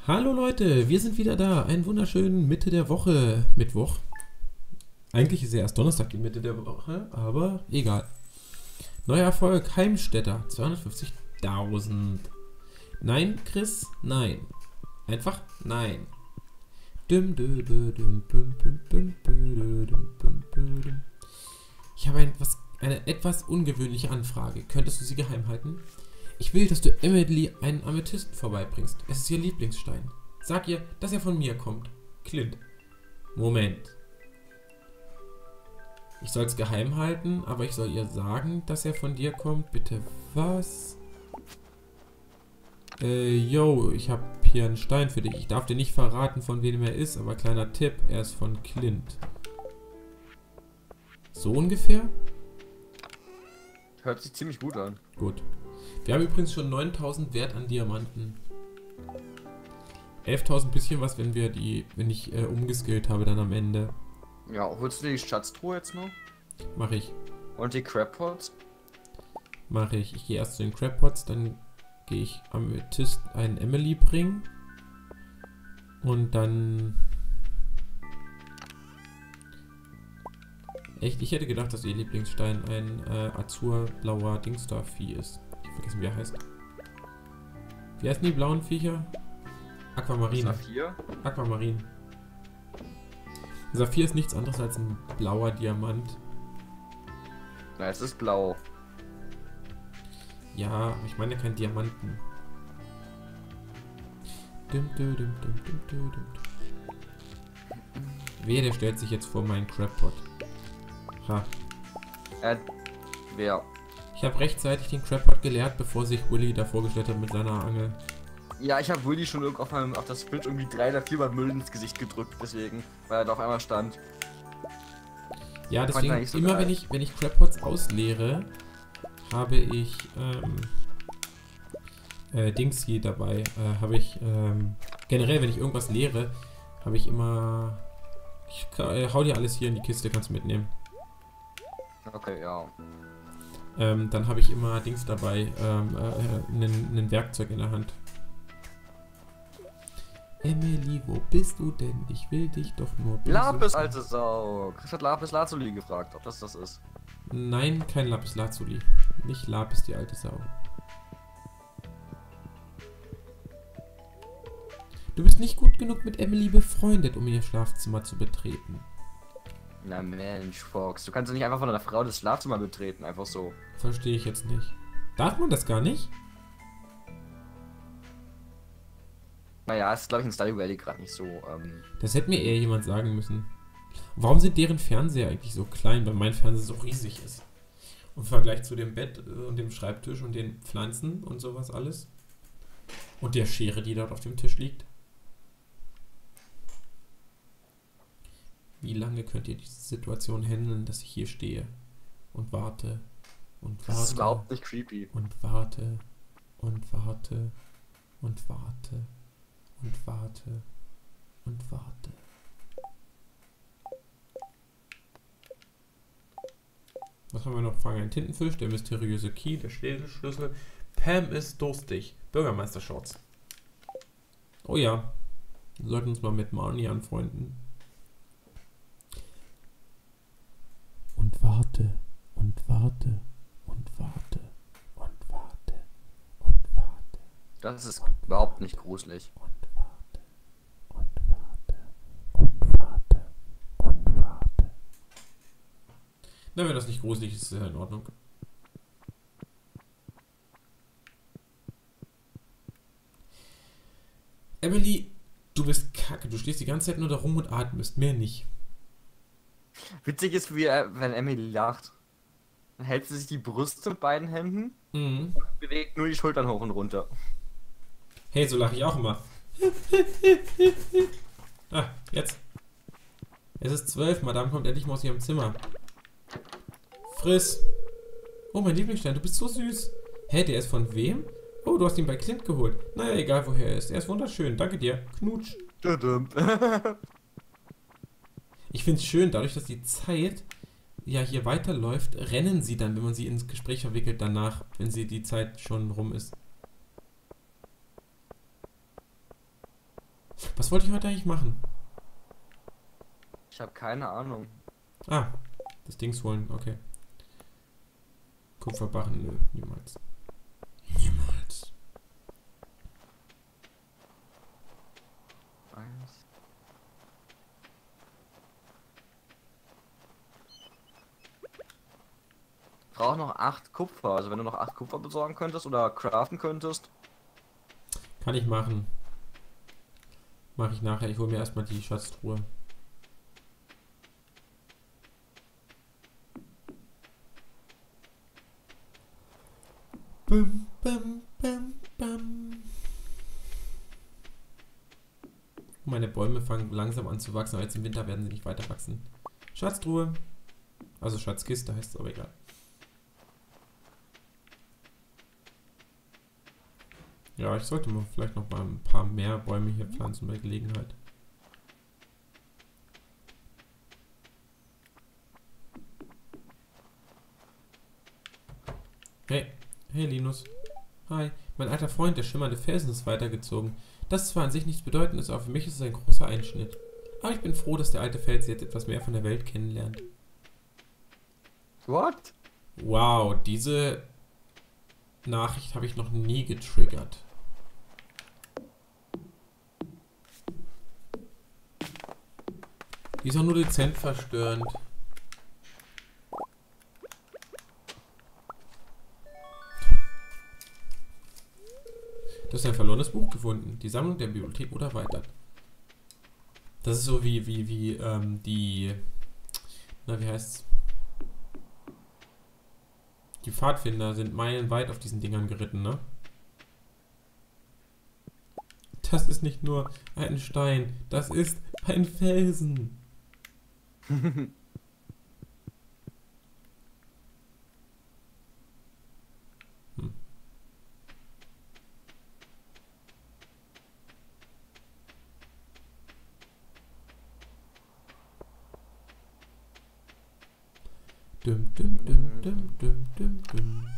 Hallo Leute, wir sind wieder da. Einen wunderschönen Mitte der Woche. Mittwoch. Eigentlich ist ja erst Donnerstag die Mitte der Woche, aber egal. Neuer Erfolg, Heimstädter. 250.000. Nein, Chris, nein. Einfach nein. Ich habe eine etwas ungewöhnliche Anfrage. Könntest du sie geheim halten? Ich will, dass du Emily einen Amethysten vorbeibringst. Es ist ihr Lieblingsstein. Sag ihr, dass er von mir kommt. Clint. Moment. Ich soll es geheim halten, aber ich soll ihr sagen, dass er von dir kommt. Bitte was? Yo, ich habe hier einen Stein für dich. Ich darf dir nicht verraten, von wem er ist, aber kleiner Tipp, er ist von Clint. So ungefähr? Hört sich ziemlich gut an. Gut. Wir haben übrigens schon 9.000 Wert an Diamanten. 11.000 bisschen was, wenn ich umgeskillt habe dann am Ende. Ja, holst du die Schatztruhe jetzt noch? Mache ich. Und die Crabpots? Mache ich. Ich gehe erst zu den Crabpots, dann gehe ich Amethyst einen Emily bringen. Und dann... Echt, ich hätte gedacht, dass ihr Lieblingsstein ein azurblauer Dingsda-Vieh ist. Ich habe vergessen, wie er heißt. Wie heißen die blauen Viecher? Aquamarin. Saphir? Aquamarin. Saphir ist nichts anderes als ein blauer Diamant. Na, es ist blau. Ja, aber ich meine kein Diamanten. Wehe, der stellt sich jetzt vor meinen Crabpot. Ha. Wer? Ich habe rechtzeitig den Crabpot geleert, bevor sich Willy da vorgestellt hat mit seiner Angel. Ja, ich habe Willy schon auf das Bild irgendwie 3 oder 4 Mal Müll ins Gesicht gedrückt, deswegen, weil er da auf einmal stand. Ja, deswegen, Fand ich so immer geil. wenn ich Crabpots ausleere, habe ich Dings hier dabei. Generell, wenn ich irgendwas leere, habe ich immer... hau dir alles hier in die Kiste, kannst du mitnehmen. Okay, ja. Dann habe ich immer Dings dabei, ein Werkzeug in der Hand. Emily, wo bist du denn? Ich will dich doch nur besuchen. Lapis, alte Sau. Chris hat Lapis Lazuli gefragt, ob das ist. Nein, kein Lapis Lazuli. Nicht Lapis, die alte Sau. Du bist nicht gut genug mit Emily befreundet, um ihr Schlafzimmer zu betreten. Na Mensch, Fox, du kannst doch nicht einfach von einer Frau das Schlafzimmer betreten, einfach so. Verstehe ich jetzt nicht. Darf man das gar nicht? Naja, ist glaube ich in Stardew Valley gerade nicht so, Das hätte mir eher jemand sagen müssen. Warum sind deren Fernseher eigentlich so klein, weil mein Fernseher so riesig ist? Und im Vergleich zu dem Bett und dem Schreibtisch und den Pflanzen und sowas alles. Und der Schere, die dort auf dem Tisch liegt. Wie lange könnt ihr diese Situation handeln, dass ich hier stehe und warte und das ist warte überhaupt nicht creepy. und warte und warte und warte und warte und warte. Was haben wir noch? Fangen einen Tintenfisch, der mysteriöse Key, der Schlüssel. Pam ist durstig. Bürgermeister-Shorts. Oh ja. Wir sollten uns mal mit Marnie anfreunden. Und warte. Und warte. Und warte. Und warte. Und warte. Das ist überhaupt nicht gruselig. Und warte. Und warte. Und warte. Und warte. Na, wenn das nicht gruselig ist, ist ja in Ordnung. Emily, du bist kacke. Du stehst die ganze Zeit nur da rum und atmest. Mehr nicht. Witzig ist, wenn Emily lacht. Dann hält sie sich die Brüste mit beiden Händen, Mhm. bewegt nur die Schultern hoch und runter. Hey, so lache ich auch immer. Ah, jetzt. Es ist 12, Madame kommt endlich mal aus ihrem Zimmer. Friss. Oh, mein Lieblingsstein, du bist so süß. Hä, der ist von wem? Oh, du hast ihn bei Clint geholt. Naja, egal woher er ist. Er ist wunderschön. Danke dir. Knutsch. Ich finde es schön, dadurch, dass die Zeit ja hier weiterläuft, rennen sie dann, wenn man sie ins Gespräch verwickelt, danach, wenn sie die Zeit schon rum ist. Was wollte ich heute eigentlich machen? Ich habe keine Ahnung. Ah, das Dings holen, okay. Kupferbarren, nö, niemals. Niemals. Ich brauche noch 8 Kupfer. Also wenn du noch 8 Kupfer besorgen könntest oder craften könntest. Kann ich machen. Mache ich nachher. Ich hole mir erstmal die Schatztruhe. Bum, bum, bum, bum. Meine Bäume fangen langsam an zu wachsen, aber jetzt im Winter werden sie nicht weiter wachsen. Schatztruhe. Also Schatzkiste heißt es, aber egal. Ja, ich sollte mal vielleicht noch mal ein paar mehr Bäume hier pflanzen bei Gelegenheit. Hey, hey Linus. Hi, mein alter Freund, der schimmernde Felsen, ist weitergezogen. Das ist zwar an sich nichts Bedeutendes, aber für mich ist es ein großer Einschnitt. Aber ich bin froh, dass der alte Fels jetzt etwas mehr von der Welt kennenlernt. What? Wow, diese Nachricht habe ich noch nie getriggert. Die ist auch nur dezent verstörend. Du hast ein verlorenes Buch gefunden. Die Sammlung der Bibliothek wurde erweitert. Das ist so wie die... Na, wie heißt's? Die Pfadfinder sind meilenweit auf diesen Dingern geritten, ne? Das ist nicht nur ein Stein, das ist ein Felsen. Hm. Dum, dum, dum, dum, dum, dum, dum.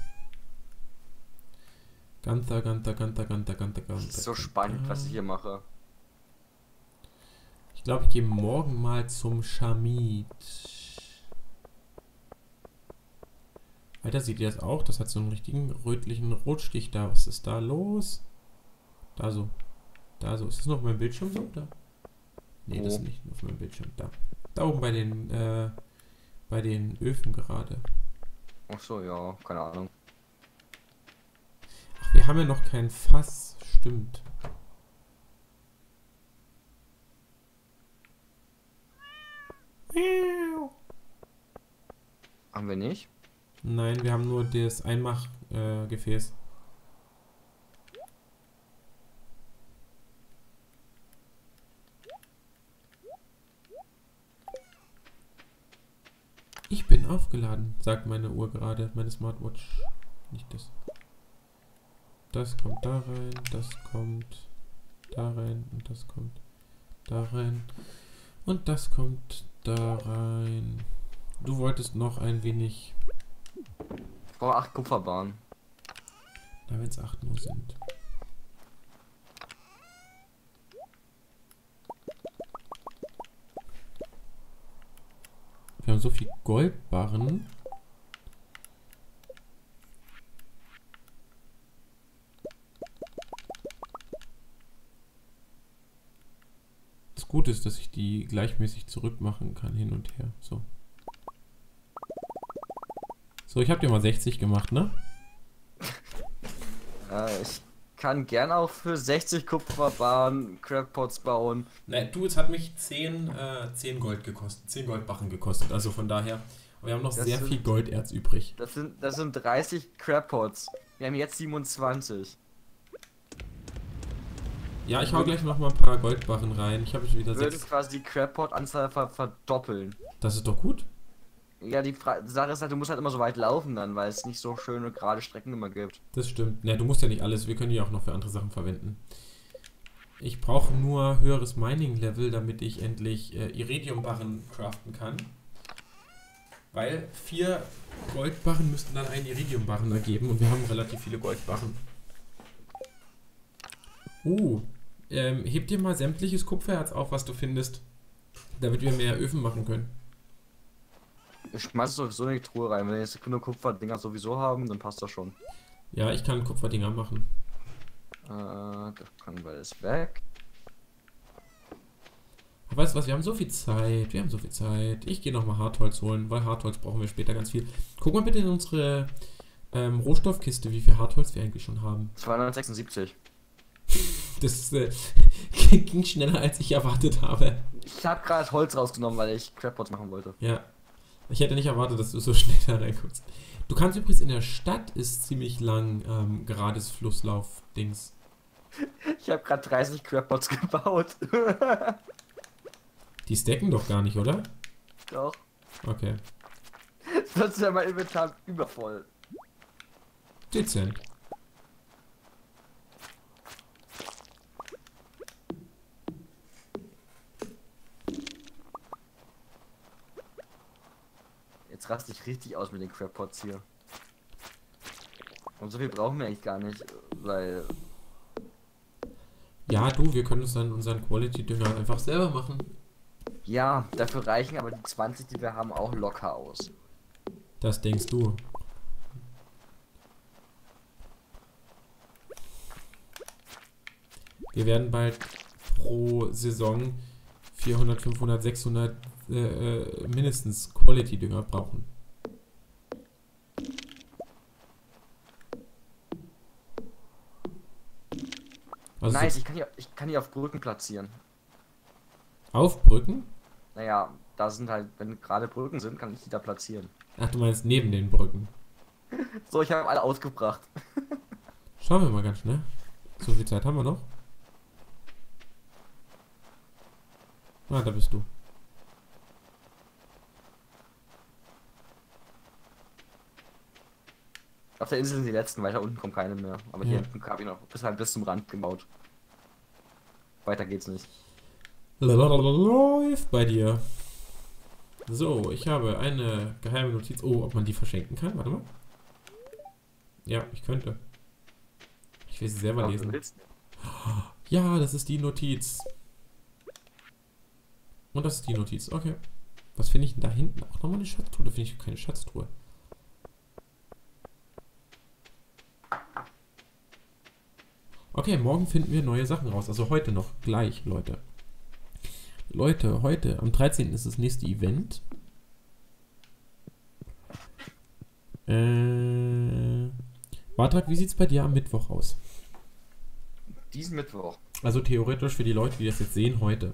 Ganther. Das ist so spannend, was ich hier mache. Ich glaube, ich gehe morgen mal zum Schamid. Alter, seht ihr das auch? Das hat so einen richtigen rötlichen Rotstich da. Was ist da los? Da so. Da so. Ist das noch auf meinem Bildschirm so? Da? Nee, das ist nicht auf meinem Bildschirm. Da. Da oben bei den Öfen gerade. Ach so, ja, keine Ahnung. Ach, wir haben ja noch kein Fass. Stimmt. Haben wir nicht? Nein, wir haben nur das Einmach-Gefäß. Ich bin aufgeladen, sagt meine Uhr gerade, meine Smartwatch. Nicht das. Das kommt da rein, das kommt da rein und das kommt da rein. Und das kommt da rein. Du wolltest noch ein wenig... Ich brauche 8 Kupferbahnen. Da wenn es 8 nur sind. Wir haben so viel Goldbarren. Das Gute ist, dass ich die gleichmäßig zurückmachen kann, hin und her. So. So, ich habe dir mal 60 gemacht, ne? Ich kann gern auch für 60 Kupferbahnen Crackpots bauen. Ne, du, es hat mich 10 Gold gekostet, 10 Goldbarren gekostet, also von daher. Wir haben noch sehr viel Golderz übrig. Das sind 30 Crackpots. Wir haben jetzt 27. Ja, ich hau gleich noch mal ein paar Goldbarren rein. Ich habe jetzt wieder Würde 6. quasi die Crackpot-Anzahl verdoppeln. Das ist doch gut. Ja, die Sache ist halt, du musst halt immer so weit laufen dann, weil es nicht so schöne gerade Strecken immer gibt. Das stimmt. Ne, du musst ja nicht alles. Wir können die auch noch für andere Sachen verwenden. Ich brauche nur höheres Mining-Level, damit ich endlich Iridium-Barren craften kann. Weil 4 Goldbarren müssten dann einen Iridium-Barren ergeben und wir haben relativ viele Goldbarren. heb dir mal sämtliches Kupfererz auf, was du findest, damit wir mehr Öfen machen können. Ich schmeiß es sowieso in die Truhe rein. Wenn wir jetzt nur Kupferdinger sowieso haben, dann passt das schon. Ja, ich kann Kupferdinger machen. Da können wir das weg. Aber weißt du was, wir haben so viel Zeit. Wir haben so viel Zeit. Ich gehe nochmal Hartholz holen, weil Hartholz brauchen wir später ganz viel. Guck mal bitte in unsere Rohstoffkiste, wie viel Hartholz wir eigentlich schon haben. 276. Das ging schneller, als ich erwartet habe. Ich habe gerade Holz rausgenommen, weil ich Crabpots machen wollte. Ja. Ich hätte nicht erwartet, dass du so schnell da reinkommst. Du kannst übrigens in der Stadt ist ziemlich lang gerades Flusslauf-Dings. Ich habe gerade 30 Crabpots gebaut. Die stacken doch gar nicht, oder? Doch. Okay. Das ist ja mein Inventar übervoll. Dezent. Jetzt raste ich richtig aus mit den Crabpots hier. Und so viel brauchen wir eigentlich gar nicht, weil... Ja, du, wir können uns dann unseren Quality-Dünger einfach selber machen. Ja, dafür reichen aber die 20, die wir haben, auch locker aus. Das denkst du. Wir werden bald pro Saison 400, 500, 600 mindestens Quality-Dünger brauchen. Also Nice, so ich kann die auf Brücken platzieren. auf Brücken? Naja, da sind halt, wenn gerade Brücken sind, kann ich die da platzieren. Ach, du meinst neben den Brücken. So, ich habe alle ausgebracht. Schauen wir mal ganz schnell. So viel Zeit haben wir noch. Ah, da bist du. Auf der Insel sind die letzten, weiter unten kommen keine mehr. Aber Ja. hier hinten habe ich noch bis zum Rand gebaut. Weiter geht's nicht. Läuft bei dir. So, ich habe eine geheime Notiz. Oh, ob man die verschenken kann? Warte mal. Ja, ich könnte. Ich will sie selber Aber du lesen. willst. Ja, das ist die Notiz. Und das ist die Notiz. Okay. Was finde ich denn da hinten? Auch nochmal eine Schatztruhe? Da finde ich keine Schatztruhe. Okay, morgen finden wir neue Sachen raus. Also heute noch. Gleich, Leute. Leute, heute, am 13. ist das nächste Event. Bartak, wie sieht's bei dir am Mittwoch aus? Diesen Mittwoch. Also theoretisch für die Leute, die das jetzt sehen, heute.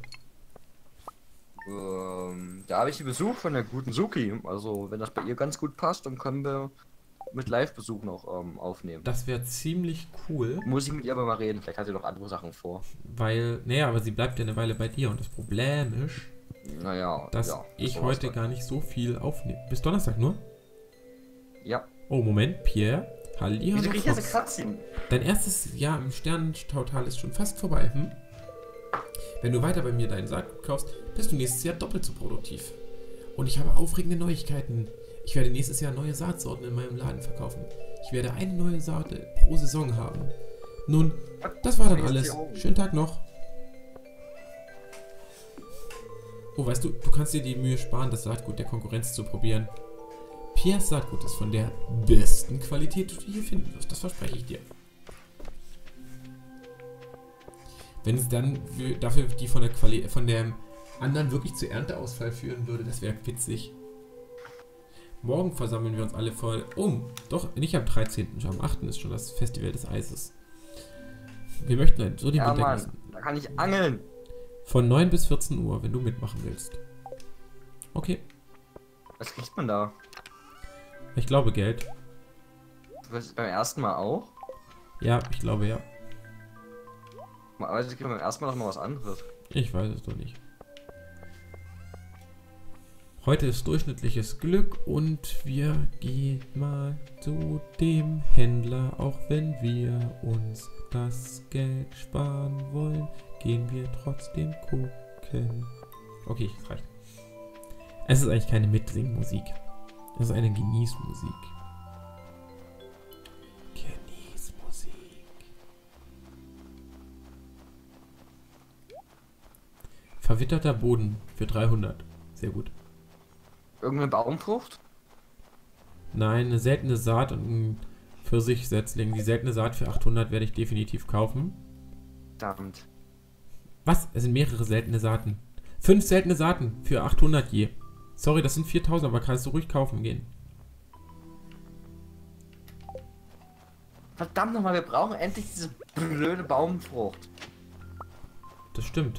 Da habe ich einen Besuch von der guten Suki. Also, wenn das bei ihr ganz gut passt, dann können wir mit Live-Besuch noch aufnehmen. Das wäre ziemlich cool, Muss ich mit ihr aber mal reden. Vielleicht hat sie noch andere Sachen vor. weil, naja, aber sie bleibt ja eine Weile bei dir und das Problem ist, Naja, dass ja, ich sowas heute halt. gar nicht so viel aufnehme. Bis Donnerstag nur? Ja. Oh, Moment, Pierre. Hallihallo. Wieso krieg ich jetzt eine Fox. Cutscene? Dein erstes Jahr im Sternentautal ist schon fast vorbei. Hm? Wenn du weiter bei mir deinen Saat kaufst, bist du nächstes Jahr doppelt so produktiv. Und ich habe aufregende Neuigkeiten. Ich werde nächstes Jahr neue Saatsorten in meinem Laden verkaufen. Ich werde eine neue Sorte pro Saison haben. Nun, das war dann alles. Schönen Tag noch. Oh, weißt du, du kannst dir die Mühe sparen, das Saatgut der Konkurrenz zu probieren. Pierres Saatgut ist von der besten Qualität, die du hier finden wirst. Das verspreche ich dir. Wenn es dann dafür die von der anderen wirklich zu Ernteausfall führen würde, das wäre witzig. Morgen versammeln wir uns alle voll. Oh, doch, nicht am 13. Schon am 8. ist schon das Festival des Eises. Wir möchten so den Ja, Winter Mann, genießen. da kann ich angeln. Von 9 bis 14 Uhr, wenn du mitmachen willst. Okay, Was kriegt man da? ich glaube Geld. Beim ersten Mal auch? Ja, ich glaube ja. Aber ich kriege beim ersten Mal noch mal was anderes. Ich weiß es doch nicht. Heute ist durchschnittliches Glück und wir gehen mal zu dem Händler, auch wenn wir uns das Geld sparen wollen, gehen wir trotzdem gucken. Okay, das reicht. Es ist eigentlich keine Mitsingmusik. Es ist eine Genießmusik. Genießmusik. Verwitterter Boden für 300. Sehr gut. Irgendeine Baumfrucht? Nein, eine seltene Saat und ein Pfirsichsetzling. Die seltene Saat für 800 werde ich definitiv kaufen. Verdammt. Was? Es sind mehrere seltene Saaten. 5 seltene Saaten für 800 je. Sorry, das sind 4000, aber kannst du ruhig kaufen gehen. Verdammt nochmal, wir brauchen endlich diese blöde Baumfrucht. Das stimmt.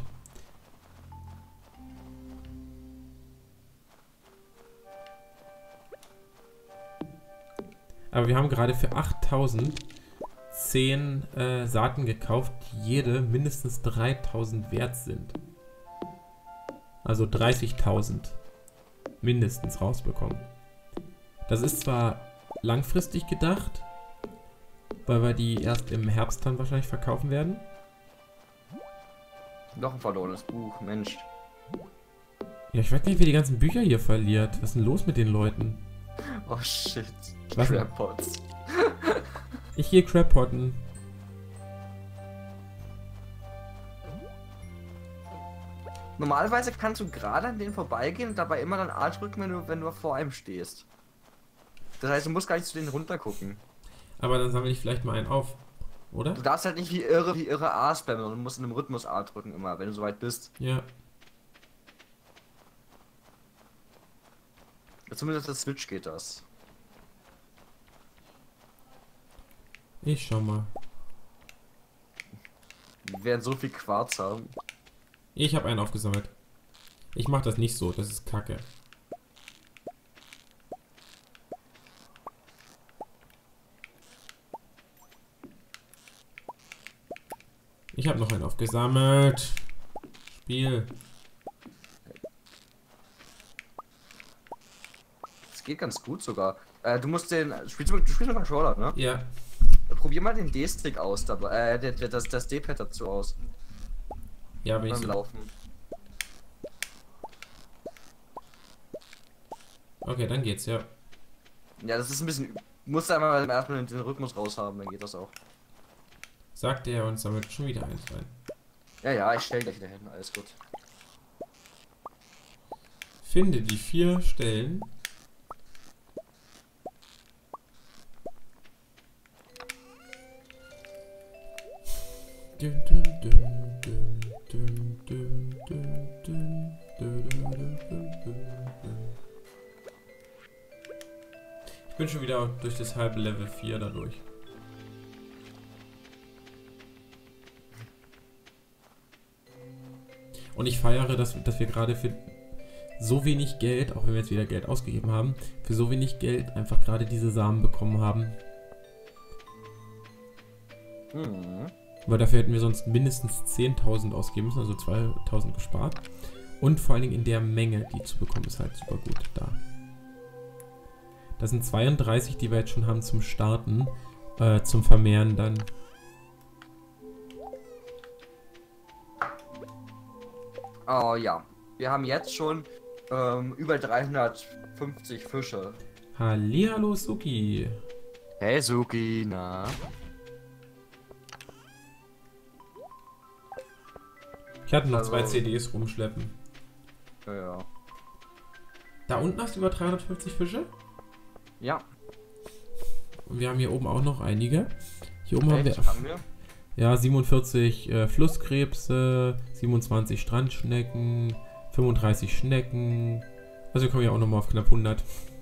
Aber wir haben gerade für 8000 10 Saaten gekauft, die jede mindestens 3000 wert sind. Also 30.000 mindestens rausbekommen. Das ist zwar langfristig gedacht, weil wir die erst im Herbst dann wahrscheinlich verkaufen werden. Noch ein verlorenes Buch, Mensch. Ja, ich weiß nicht, wer die ganzen Bücher hier verliert. Was ist denn los mit den Leuten? Oh shit. Was? Crabpots. Ich gehe Crabpotten. Normalerweise kannst du gerade an denen vorbeigehen und dabei immer dann A drücken, wenn du vor einem stehst. Das heißt, du musst gar nicht zu denen runter gucken. Aber dann sammle ich vielleicht mal einen auf, oder? Du darfst halt nicht wie irre A spammen, sondern du musst in einem Rhythmus A drücken immer, wenn du soweit bist. Ja. Zumindest auf der Switch geht das. Ich schau mal. Wir werden so viel Quarz haben. Ich habe einen aufgesammelt. Ich mache das nicht so, das ist Kacke. Ich habe noch einen aufgesammelt. Spiel. Das geht ganz gut sogar. Du musst den. Du spielst mit Controller, ne? Ja. Probier mal den D-Stick aus, dabei. Das D-Pad dazu aus. Ja, wenn ich Beim so. Laufen. Okay, dann geht's, ja. Ja, das ist ein bisschen. Musst du einmal erstmal den Rhythmus raus haben, dann geht das auch. Sagte er und sammelt schon wieder eins rein. Ja, ja, ich stell gleich dahin, alles gut. Finde die 4 Stellen. Ich bin schon wieder durch das halbe Level 4 dadurch. Und ich feiere, dass wir gerade für so wenig Geld, auch wenn wir jetzt wieder Geld ausgegeben haben, für so wenig Geld einfach gerade diese Samen bekommen haben. Mhm. Weil dafür hätten wir sonst mindestens 10.000 ausgeben müssen, also 2.000 gespart. Und vor allen Dingen in der Menge, die zu bekommen, ist halt super gut da. Das sind 32, die wir jetzt schon haben zum Starten, zum Vermehren dann. Oh ja, wir haben jetzt schon über 350 Fische. Hallihallo Suki. Hey Suki, na? Ich hatte noch Also- 2 CDs rumschleppen. Ja, ja. Da unten hast du über 350 Fische. Ja, Und wir haben hier oben auch noch einige. Hier oben echt, haben haben wir? ja 47 Flusskrebse, 27 Strandschnecken, 35 Schnecken. Also wir kommen ja auch nochmal auf knapp 100.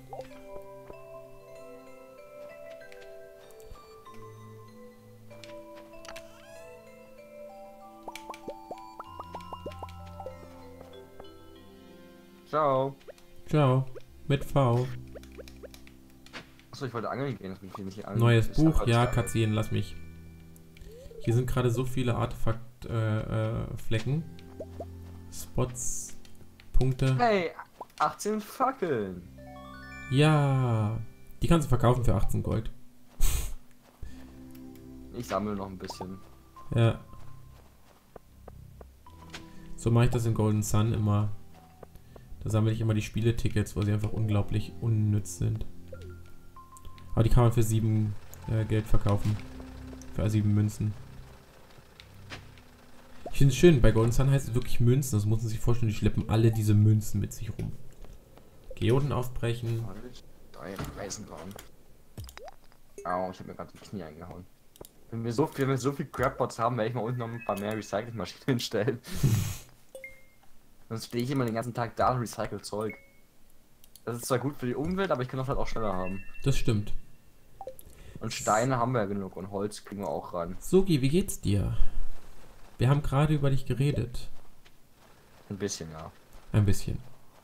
Ciao. Ciao. Mit V. Achso, ich wollte angeln gehen, das bin ich hier nicht angeln. Neues Ich sag Buch. heute Ja, angeln. Katzien, lass mich. Hier sind gerade so viele Artefakt-Flecken. Spots. Punkte. Hey, 18 Fackeln. Ja. Die kannst du verkaufen für 18 Gold. Ich sammle noch ein bisschen. Ja. So mache ich das in Golden Sun immer. Da sammle ich immer die Spieletickets, weil sie einfach unglaublich unnütz sind. Aber die kann man für 7 Geld verkaufen. Für 7 Münzen. Ich finde es schön, bei Golden Sun heißt es wirklich Münzen. Das muss man sich vorstellen, die schleppen alle diese Münzen mit sich rum. Geoden aufbrechen. Eisenbahn. Au, ich habe mir gerade die Knie eingehauen. Wenn wir so viel Crabbots haben, werde ich mal unten noch ein paar mehr Recyclingmaschinen hinstellen. Sonst stehe ich immer den ganzen Tag da und recycle Zeug. Das ist zwar gut für die Umwelt, aber ich kann das halt auch schneller haben. Das stimmt. Und Steine haben wir ja genug und Holz kriegen wir auch ran. Sogi, wie geht's dir? Wir haben gerade über dich geredet. Ein bisschen, ja. Ein bisschen.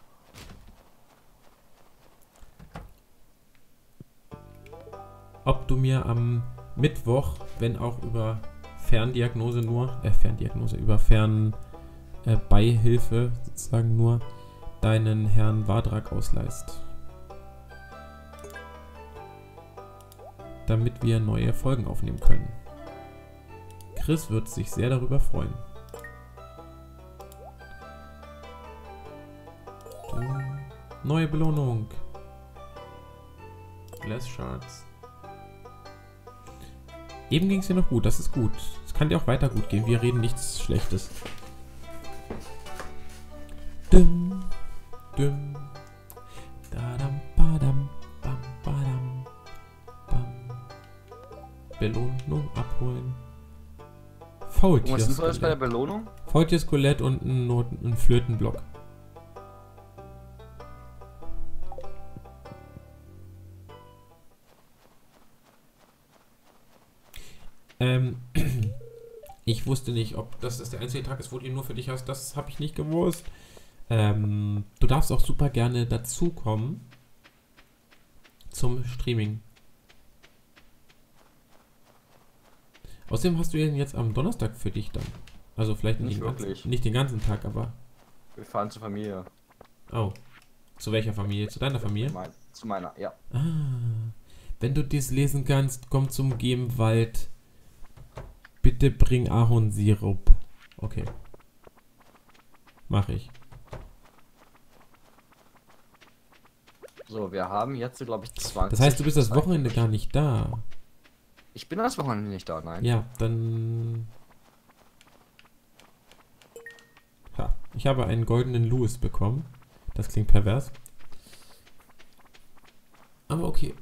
Ob du mir am Mittwoch, wenn auch über Ferndiagnose über Beihilfe sozusagen nur, deinen Herrn Wadrak ausleihst. Damit wir neue Folgen aufnehmen können. Chris wird sich sehr darüber freuen. Neue Belohnung. Glass Shards. Eben ging es dir noch gut, das ist gut. Es kann dir auch weiter gut gehen, wir reden nichts Schlechtes. Dum, dum, dadam, badam, bam, badam, bam. Belohnung abholen. Was ist das bei der Belohnung? Faultier-Skelett und ein Flötenblock. Ich wusste nicht, ob das der einzige Tag ist, wo du ihn nur für dich hast. Das habe ich nicht gewusst. Du darfst auch super gerne dazukommen zum Streaming. Außerdem hast du ihn jetzt am Donnerstag für dich dann. Also vielleicht nicht den ganzen Tag, aber... Wir fahren zur Familie. Oh. Zu welcher Familie? Zu deiner Familie? Zu meiner, ja. Ah. Wenn du dies lesen kannst, komm zum Gemwald. Bitte bring Ahornsirup. Okay. Mach ich. So, wir haben jetzt, glaube ich, 20. Das heißt, du bist das Wochenende gar nicht da. Ich bin das Wochenende nicht da, nein. Ja, dann... Ha, ich habe einen goldenen Louis bekommen. Das klingt pervers. Aber okay.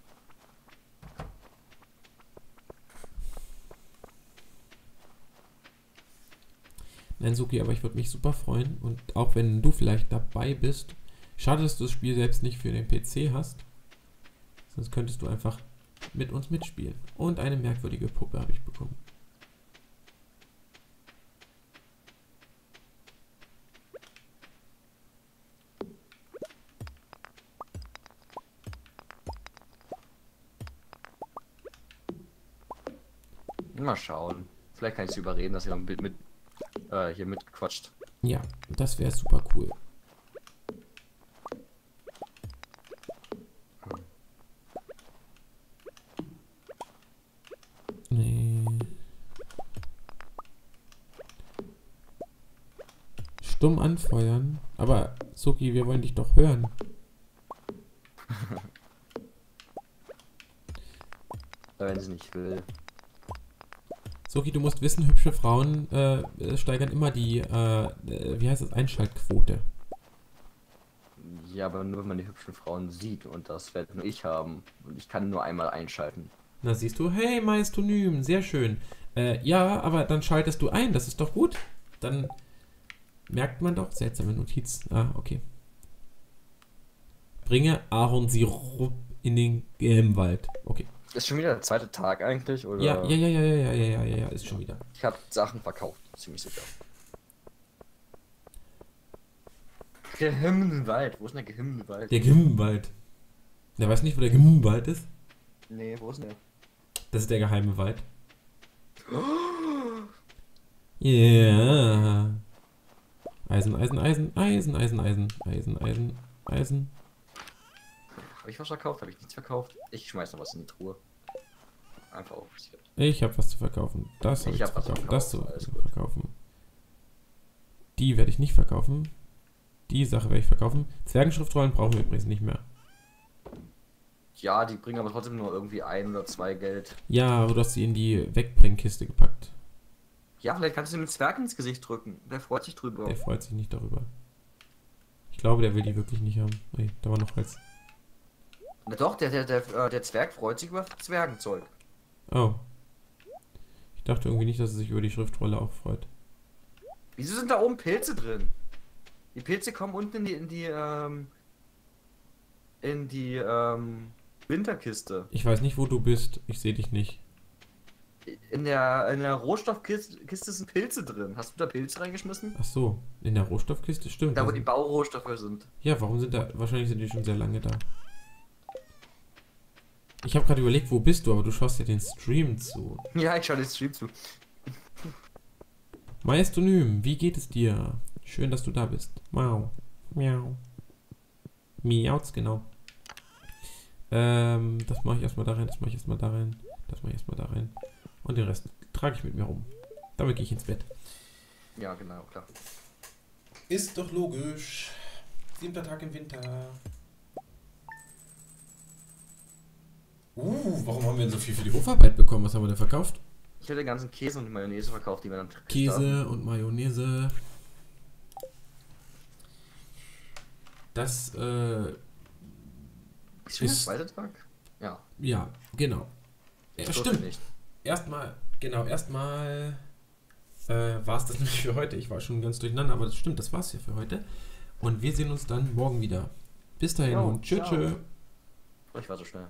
Nein, Suki, aber ich würde mich super freuen. Und auch wenn du vielleicht dabei bist. Schade, dass du das Spiel selbst nicht für den PC hast. Sonst könntest du einfach mit uns mitspielen. Und eine merkwürdige Puppe habe ich bekommen. Mal schauen. Vielleicht kann ich sie überreden, dass sie dann hier mitquatscht. Ja, das wäre super cool. Nee. Stumm anfeuern. Aber, Suki, wir wollen dich doch hören. Wenn sie nicht will. Suki, du musst wissen, hübsche Frauen steigern immer die, wie heißt das, Einschaltquote. Ja, aber nur wenn man die hübschen Frauen sieht und das werde nur ich haben. Und ich kann nur einmal einschalten. Na siehst du, hey Maestonym, sehr schön. Ja, aber dann schaltest du ein, das ist doch gut. Dann merkt man doch, seltsame Notiz. Ah, okay. Bringe Ahornsirup in den Gemwald. Okay. Ist schon wieder der zweite Tag eigentlich, oder? Ja, ist schon wieder. Ich habe Sachen verkauft, ziemlich sicher. Gehimmelwald, wo ist denn der Gehimmelwald? Der Gehimmelwald. Der weiß nicht, wo der Gehimmelwald ist? Nee, wo ist denn der? Das ist der geheime Wald. Yeah. Eisen, Eisen, Eisen, Eisen, Eisen, Eisen, Eisen, Eisen, Eisen. Habe ich was verkauft? Habe ich nichts verkauft? Ich schmeiß noch was in die Truhe. Einfach aufpassiert. Ich habe was zu verkaufen. Das habe ich zu verkaufen. Das zu alles verkaufen. Die werde ich nicht verkaufen. Die Sache werde ich verkaufen. Zwergenschriftrollen brauchen wir übrigens nicht mehr. Ja, die bringen aber trotzdem nur irgendwie 1 oder 2 Geld. Ja, aber du hast sie in die Wegbringkiste gepackt. Ja, vielleicht kannst du dem Zwerg ins Gesicht drücken. Der freut sich drüber. Der freut sich nicht darüber. Ich glaube, der will die wirklich nicht haben. Ey, da war noch Holz. Na doch, der Zwerg freut sich über Zwergenzeug. Oh. Ich dachte irgendwie nicht, dass er sich über die Schriftrolle auch freut. Wieso sind da oben Pilze drin? Die Pilze kommen unten in die Winterkiste. Ich weiß nicht, wo du bist. Ich sehe dich nicht. In der Rohstoffkiste sind Pilze drin. Hast du da Pilze reingeschmissen? Ach so, in der Rohstoffkiste stimmt. Da, wo Also- die Baurohstoffe sind. Ja, warum sind da... Wahrscheinlich sind die schon sehr lange da. Ich habe gerade überlegt, wo bist du, aber du schaust ja den Stream zu. Ja, ich schaue den Stream zu. Maestonym, wie geht es dir? Schön, dass du da bist. Miau. Miau. Miauts, genau. Das mache ich erstmal da rein, das mache ich erstmal da rein, das mache ich erstmal da rein. Und den Rest trage ich mit mir rum. Damit gehe ich ins Bett. Ja, genau, klar. Ist doch logisch. 7. Tag im Winter. Warum haben wir denn so viel für die Hofarbeit bekommen? Was haben wir denn verkauft? Ich habe den ganzen Käse und die Mayonnaise verkauft, die wir dann Käse und Mayonnaise. Das, Ist schon der ist- zweite Tag? Ja. ja, genau. Ja, Ich stimmt. Nicht. Erstmal war es das nämlich für heute. Ich war schon ganz durcheinander, aber das stimmt, das war es ja für heute. Und wir sehen uns dann morgen wieder. Bis dahin Jo, und tschö ciao. tschö. Ich war so schnell.